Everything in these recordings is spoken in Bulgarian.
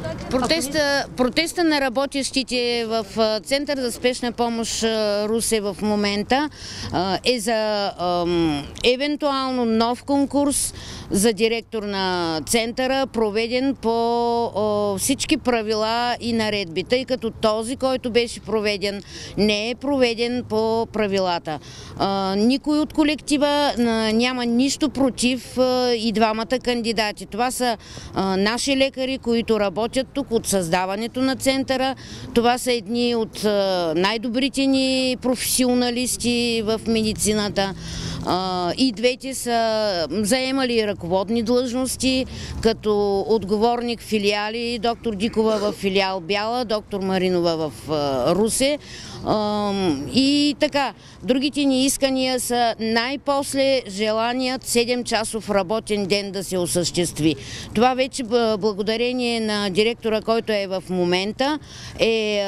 Протеста на работещите в Център за спешна помощ Русе в момента е за евентуално нов конкурс за директор на центъра, проведен по всички правила и наредби, тъй като този, който беше проведен, не е проведен по правилата. Никой от колектива няма нищо против и двамата кандидати. Това са наши лекари, които работят тук от създаването на центъра. Това са едни от най-добрите ни професионалисти в медицината. И двете са заемали ръководни длъжности, като отговорник филиали, доктор Дикова в филиал Бяла, доктор Маринова в Русе. И така, другите ни искания са най-после желаният 7-часов работен ден да се осъществи. Това вече благодарение на директора, който е в момента, е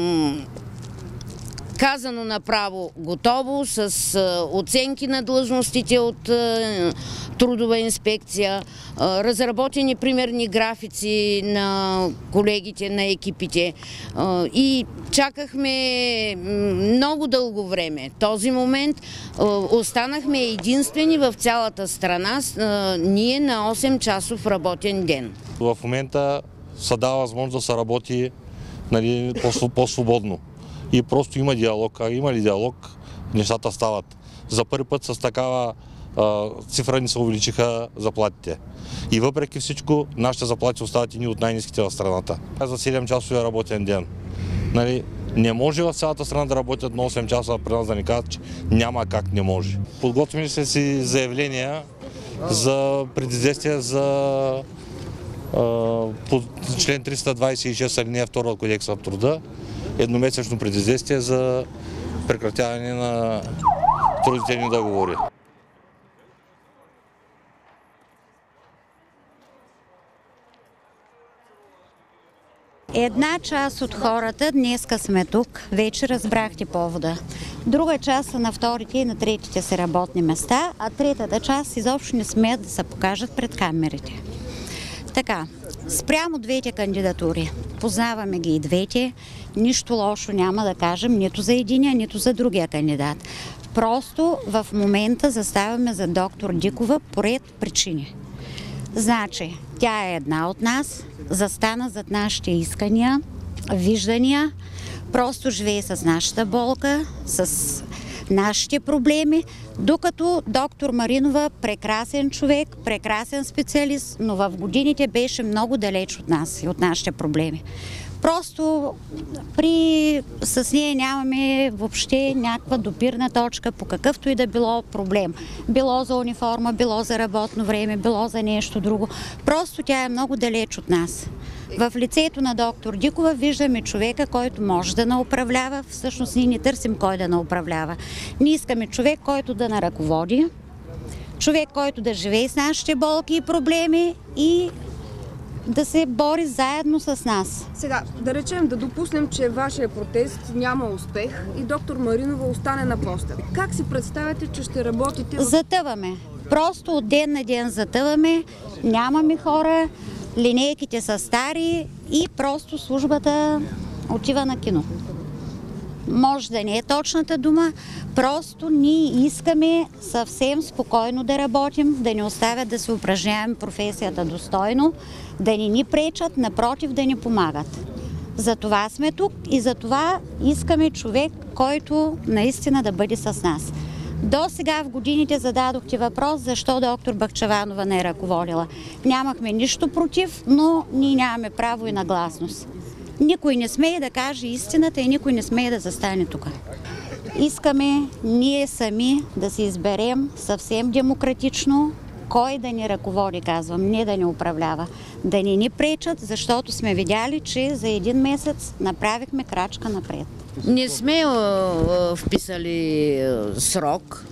казано направо готово, с оценки на длъжностите от трудова инспекция, разработени примерни графици на колегите, на екипите и чакахме много дълго време. Този момент останахме единствени в цялата страна, ние на 8-часов работен ден. В момента се дава възможност да се работи по-свободно. И просто има диалог. А има ли диалог, нещата стават. За първи път с такава цифра ни се увеличиха заплатите. И въпреки всичко, нашите заплати остават едни от най-ниските в страната. За 7-часовия работен ден. Не може в цялата страна да работят на 8 часа, при нас да ни кажат, че няма как не може. Подготвили сме си заявления за предизвестия за по член 326 алинея 2 от Кодекса на труда, едномесечно предизвестие за прекратяване на трудовите ни договори. Една част от хората, днеска сме тук, вече разбрахте повода. Друга част са на вторите и на третите си работни места, а третата част изобщо не смеят да се покажат пред камерите. Така, спрямо двете кандидатури, познаваме ги и двете, нищо лошо няма да кажем нито за единия, нито за другия кандидат. Просто в момента заставаме за доктор Дикова по ред причини. Значи, тя е една от нас, застана зад нашите искания, виждания, просто живее с нашата болка, с нашите проблеми, докато доктор Маринова, прекрасен човек, прекрасен специалист, но в годините беше много далеч от нас и от нашите проблеми. Просто с нея нямаме въобще някаква допирна точка по какъвто и да било проблем. Било за униформа, било за работно време, било за нещо друго. Просто тя е много далеч от нас. В лицето на доктор Дикова виждаме човека, който може да управлява. Всъщност ние не търсим кой да управлява. Ние искаме човек, който да ръководи, човек, който да живее с нашите болки и проблеми и да се бори заедно с нас. Сега, да речем, да допуснем, че вашия протест няма успех и доктор Маринова остане на поста. Как си представяте, че ще работите? Затъваме. Просто от ден на ден затъваме, нямаме хора, линейките са стари и просто службата отива на кино. Може да не е точната дума, просто ние искаме съвсем спокойно да работим, да ни оставят да се упражняваме професията достойно, да ни пречат, напротив да ни помагат. За това сме тук и за това искаме човек, който наистина да бъде с нас. До сега в годините зададохте въпрос, защо доктор Бахчеванова не е ръководила. Нямахме нищо против, но ние нямаме право и на гласност. Никой не смее да каже истината и никой не смее да застане тук. Искаме ние сами да се изберем съвсем демократично кой да ни ръководи, казвам, не да ни управлява. Да ни пречат, защото сме видяли, че за един месец направихме крачка напред. Не сме вписали срок,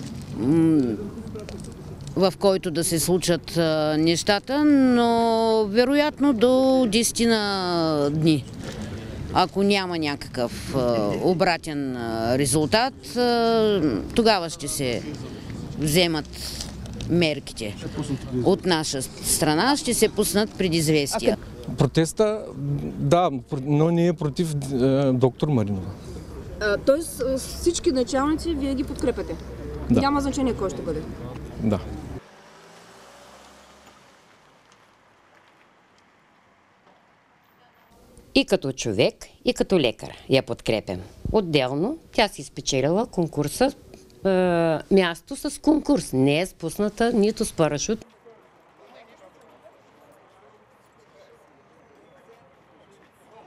в който да се случат нещата, но вероятно до 10 дни. Ако няма някакъв обратен резултат, тогава ще се вземат мерките. От наша страна ще се пуснат предизвестия. Протеста, да, но не е против доктор Маринова. Тоест всички началници вие ги подкрепяте? Да. Няма значение кой ще бъде? Да. И като човек, и като лекар я подкрепям. Отделно тя си спечелила конкурса, място с конкурс. Не е спусната нито с парашут.